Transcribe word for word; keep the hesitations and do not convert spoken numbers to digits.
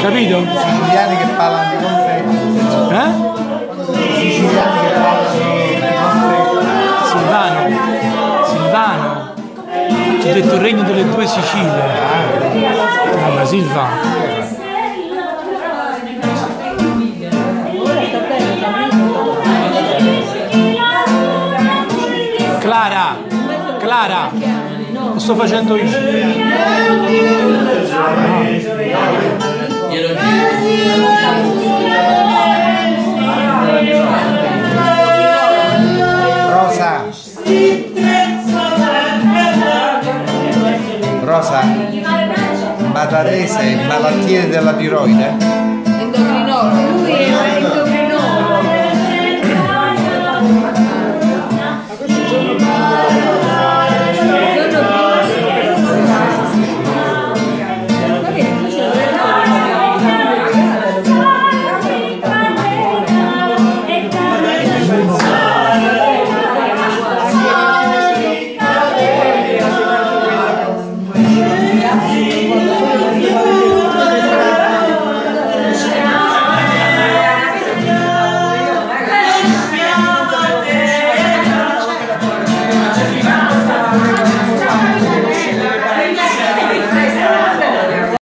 Capito? Siciliani che parlano di confetti. Eh? Siciliani che parlano di confetti. Silvano. Silvano. Ti ho detto il regno delle due Sicilie. Allora, Silvano. Clara, Clara, lo sto facendo io. Rosa. Rosa. Matarese, malattie della tiroide? Endocrinolo, lui è